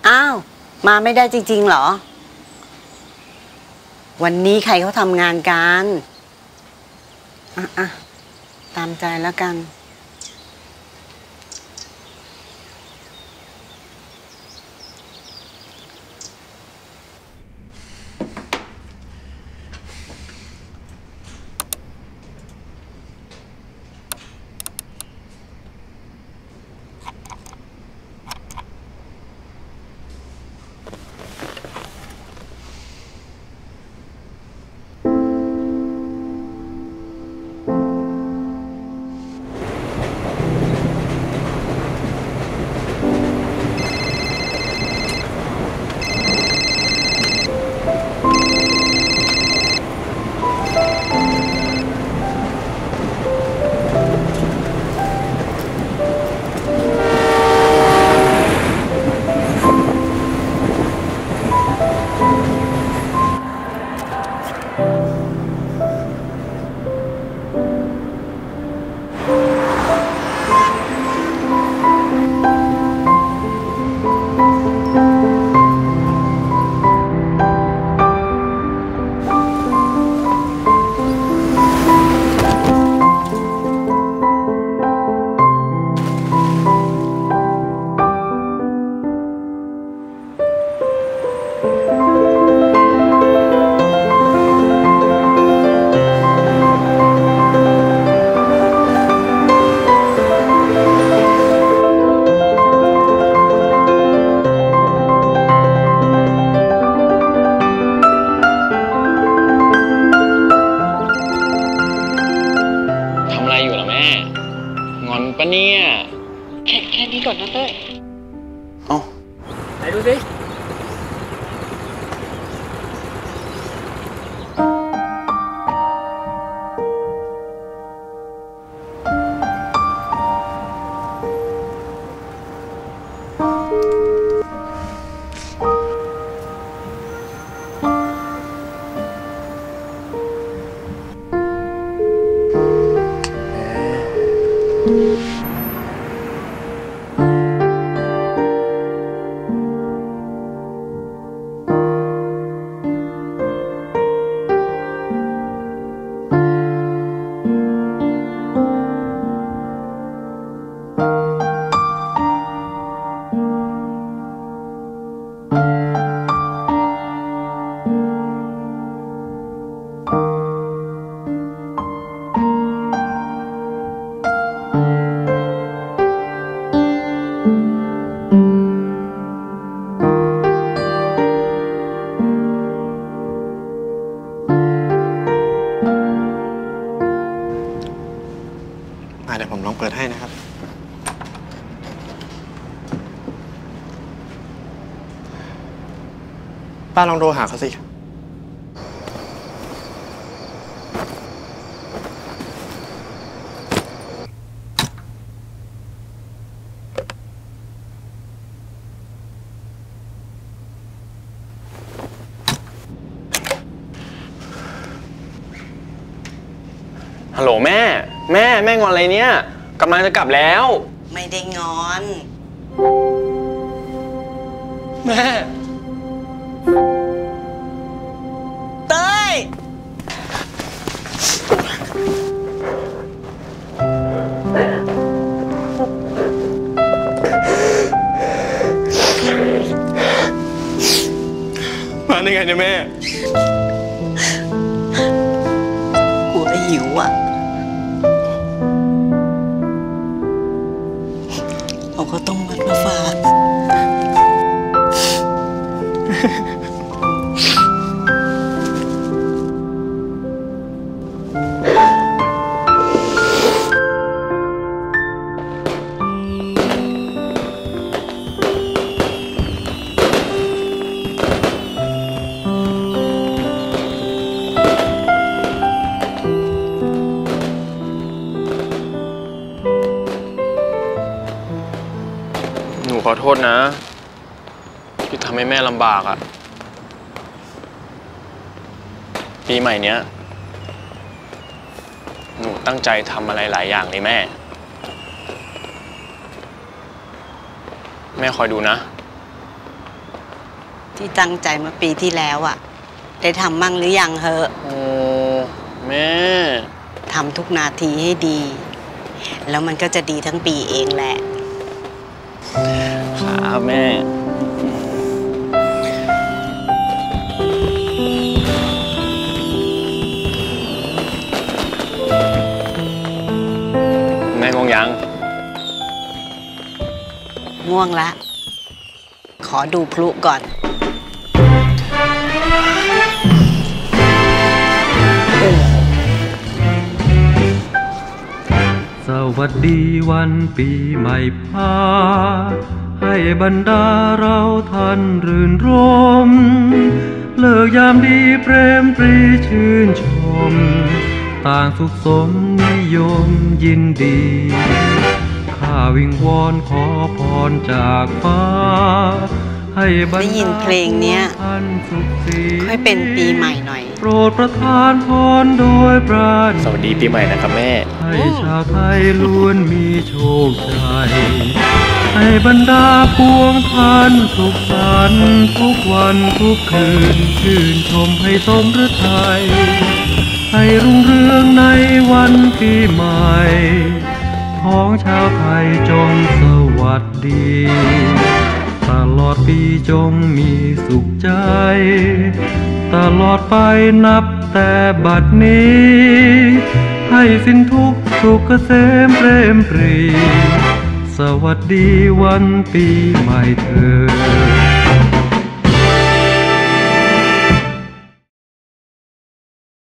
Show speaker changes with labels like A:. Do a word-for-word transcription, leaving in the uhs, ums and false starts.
A: อ้าวมาไม่ได้จริงๆเหรอวันนี้ใครเขาทำงานกันอ่ะอ่ะตามใจแล้วกัน
B: ปะเนี่ย
C: แค่แค่นี้ก่อนนะเต้ย
B: เอ้า
C: ไหนดูสิ
B: เดี๋ยวผมลองเปิดให้นะครับป้าลองโทรหาเขาสิฮัลโหลแม่แม่แม่งอนอะไรเนี่ยกำลังจะกลับแล้ว
A: ไม่ได้งอน
B: แม่
A: เต้ย
B: มาได้ไงเนี่ยแม่
A: กูก็หิวอ่ะเอาข้าวต้มมัดมาฝาก
B: หนูขอโทษนะที่ทำให้แม่ลำบากอ่ะปีใหม่เนี้ยหนูตั้งใจทำอะไรหลายอย่างเลยแม่แม่คอยดูนะ
A: ที่ตั้งใจเมื่อปีที่แล้วอะได้ทำมั่งหรือยังเหอะ
B: โอ้แม่
A: ทำทุกนาทีให้ดี แล้วมันก็จะดีทั้งปีเองแหละ
B: ครับแม่ แม่งงยัง
A: ง่วงละ ขอดูพลุก่อน
D: สวัสดีวันปีใหม่พาให้บรรดาเราท่านรื่นรมเลิกยามดีเปรมปรีชื่นชมต่างสุขสมนิยมยินดีข้าวิงวอนขอพรจากฟ้าให้บรร
A: ได้ยิน
D: ดา
A: เพลงเนี้ย
D: ท่านสุขสี
A: ค่อยเป็นปีใหม่หน่อย
D: โปรดประทานพรโดยปราณี
B: สวัสดีปีใหม่นะครับแม่
D: ให้ชาวไทยล้วนมีโชคชัยให้บรรดาปวงท่านสุขสันต์ทุกวันทุกคืนชื่นชมให้สมฤทัยให้รุ่งเรืองในวันปีใหม่ของชาวไทยจงสวัสดีตลอดปีจงมีสุขใจตลอดไปนับแต่บัดนี้ให้สิ้นทุกข์สุขเกษมเปรมปรีสวัสดีวันปีใหม่เถิด